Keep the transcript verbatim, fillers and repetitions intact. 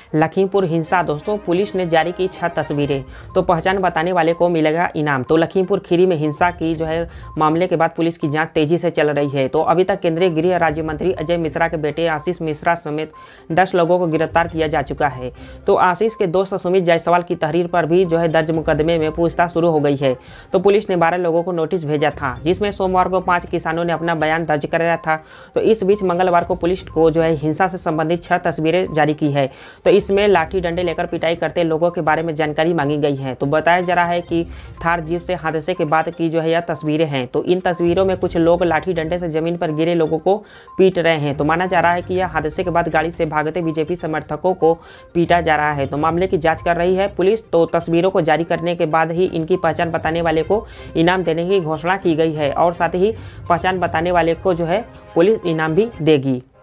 लखीमपुर हिंसा दोस्तों, पुलिस ने जारी की छह तस्वीरें, तो पहचान बताने वाले को मिलेगा इनाम। तो लखीमपुर खीरी में हिंसा की जो है मामले के बाद पुलिस की जांच तेजी से चल रही है। तो अभी तक केंद्रीय गृह राज्य मंत्री अजय मिश्रा के बेटे आशीष मिश्रा समेत दस लोगों को गिरफ्तार किया जा चुका है। तो आशीष के दोस्त सुमित जायसवाल की तहरीर पर भी जो है दर्ज मुकदमे में पूछताछ शुरू हो गई है। तो पुलिस ने बारह लोगों को नोटिस भेजा था, जिसमें सोमवार को पाँच किसानों ने अपना बयान दर्ज कराया था। तो इस बीच मंगलवार को पुलिस को जो है हिंसा से संबंधित छह तस्वीरें जारी की है। तो इसमें लाठी डंडे लेकर पिटाई करते लोगों के बारे में जानकारी मांगी गई है। तो बताया जा रहा है कि थार जीप से हादसे के बाद की जो है यह तस्वीरें हैं। तो इन तस्वीरों में कुछ लोग लाठी डंडे से जमीन पर गिरे लोगों को पीट रहे हैं। तो माना जा रहा है कि यह हादसे के बाद गाड़ी से भागते बीजेपी समर्थकों को पीटा जा रहा है। तो मामले की जांच कर रही है पुलिस। तो तस्वीरों को जारी करने के बाद ही इनकी पहचान बताने वाले को इनाम देने की घोषणा की गई है और साथ ही पहचान बताने वाले को जो है पुलिस इनाम भी देगी।